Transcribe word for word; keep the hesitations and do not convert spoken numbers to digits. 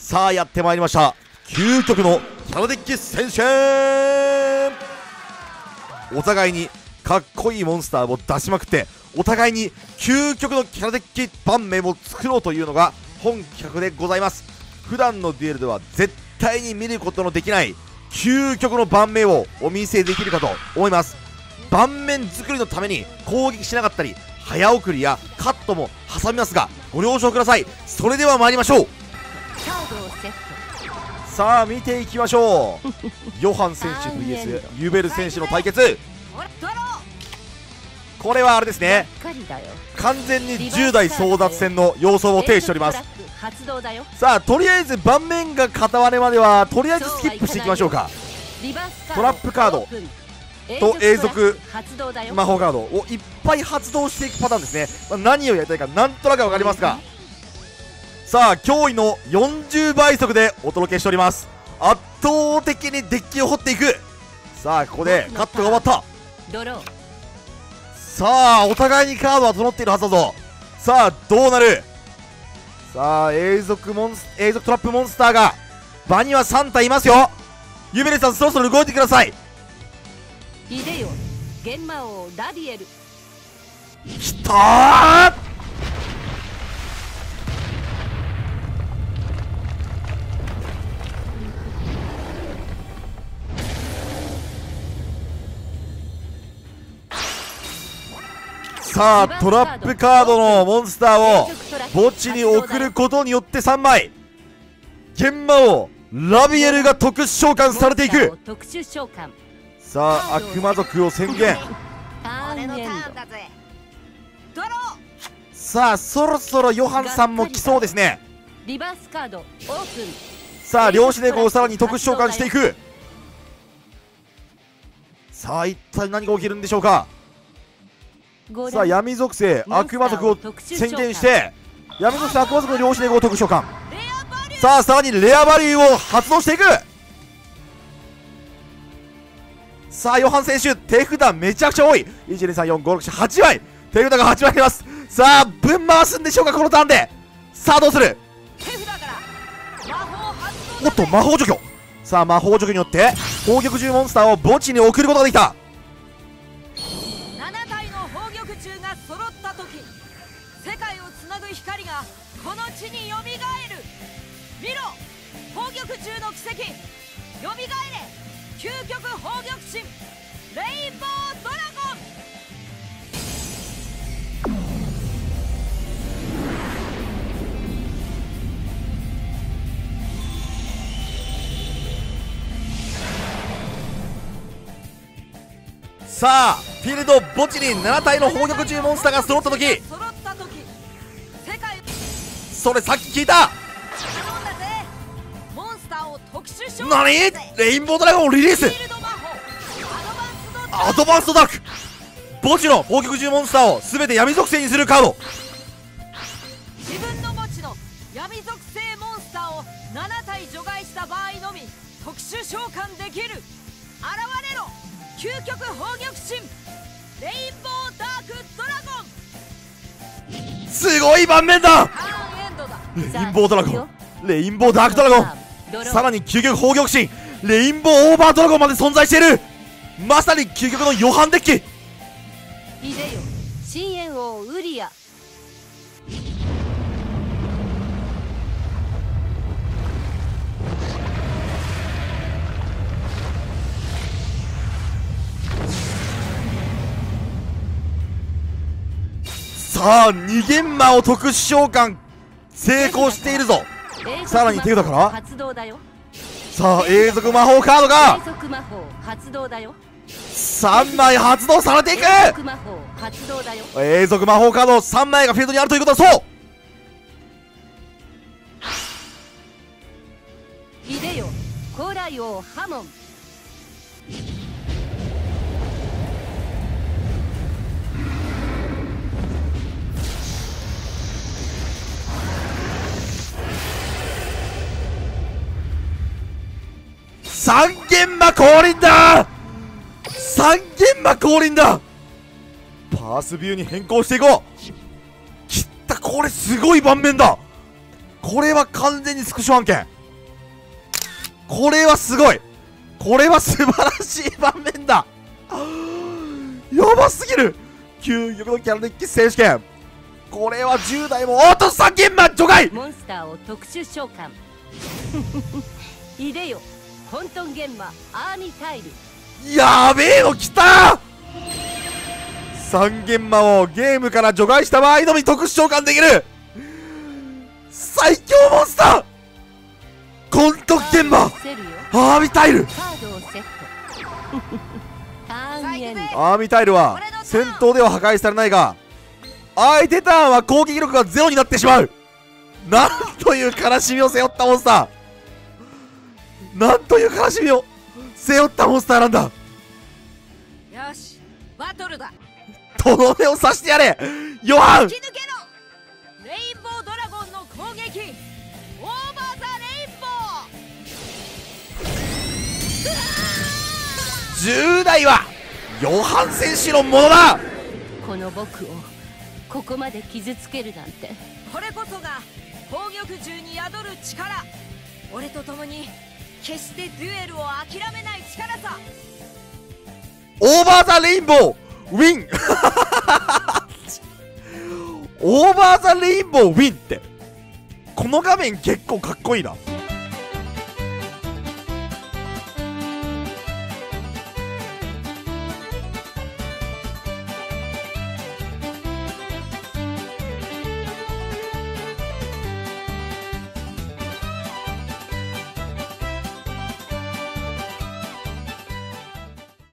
さあやってまいりました、究極のキャラデッキ選手権。お互いにかっこいいモンスターを出しまくって、お互いに究極のキャラデッキ盤面を作ろうというのが本企画でございます。普段のデュエルでは絶対に見ることのできない究極の盤面をお見せできるかと思います。盤面作りのために攻撃しなかったり早送りやカットも挟みますが、ご了承ください。それでは参りましょう。さあ見ていきましょうヨハン選手 ブイエス ユベル選手の対決。これはあれですね、完全にじゅう代争奪戦の様相を呈しております。さあとりあえず盤面が片割れまではとりあえずスキップしていきましょうか。トラップカードと永続魔法カードをいっぱい発動していくパターンですね。まあ、何をやりたいかなんとなく分かりますが、さあ驚異のよんじゅうばい速でお届けしております。圧倒的にデッキを掘っていく。さあここでカットが終わった。さあお互いにカードは整っているはずだぞ。さあどうなる。さあ永続モンス永続トラップモンスターが場にはさん体いますよ。ユベレさんそろそろ動いてください。 いでよ玄魔王ラビエル。 きたー。さあトラップカードのモンスターを墓地に送ることによってさんまい玄魔王ラビエルが特殊召喚されていく。さあ悪魔族を宣言。さあそろそろヨハンさんも来そうですね。さあ量子ネコをさらに特殊召喚していく。さあ一体何が起きるんでしょうか。さあ闇属性悪魔族を宣言して闇属性悪魔族の量子ネコを特殊召喚。さあさらにレアバリューを発動していく。さあヨハン選手手札めちゃくちゃ多い。いちにさんよんごろくななはちまい手札がはちまいあります。さあぶん回すんでしょうかこのターンで。さあどうする。おっと魔法除去。さあ魔法除去によって攻撃中モンスターを墓地に送ることができた。 なな体の宝玉虫が揃った時、世界をつなぐ光がこの地によみがえる。見ろ宝玉虫の奇跡、よみがえれ究極宝玉神レインボードラゴン。 さあフィールド墓地になな体の宝玉獣モンスターが揃った時、それさっき聞いた。何レインボードラゴンをリリース。アドバンストダーク墓地の宝玉獣モンスターを全て闇属性にするカード。 自分の墓地の闇属性モンスターをなな体除外した場合のみ特殊召喚できる。現れろ究極宝玉神レインボーダークドラゴン。 すごい盤面だ。レインボードラゴンレインボーダークドラゴン、さらに究極宝玉神レインボーオーバードラゴンまで存在している。まさに究極のヨハンデッキ。 いでよ深淵王ウリア。 さあ二元魔を特殊召喚成功しているぞ。さらに手札からさあ永続魔法カードがさんまい発動されていく。永続魔法カードさんまいがフィールドにあるということだ。そういでよ古来王ハモン。 三元魔降臨だ。三元魔降臨だ。パースビューに変更していこう。きったこれすごい盤面だ。これは完全にスクショ案件。 これはすごい。これは素晴らしい場面だ。やばすぎる。究極のキャラデッキ選手権。これはじゅう代も、おっと三元マ除外。 モンスターを特殊召喚。いでよ混沌玄魔アーミタイル。 やべえの来た。三元魔をゲームから除外した場合のみ特殊召喚できる最強モンスター混沌玄魔アーミタイル。 カードをセット。ターンエンド。 アーミタイルは戦闘では破壊されないが相手ターンは攻撃力がゼロになってしまう。なんという悲しみを背負ったモンスター。なんという悲しみを背負ったモンスターなんだ。 よしバトルだ。 とどめを刺してやれヨハン。 突き抜けろレインボードラゴンの攻撃オーバーザレインボー。 じゅう代はヨハン選手のものだ。 この僕をここまで傷つけるなんて。これこそが宝玉獣に宿る力。俺と共に決してデュエルを諦めない力さ。 オーバーザレインボーウィンオーバーザレインボーウィンってこの画面結構かっこいいな。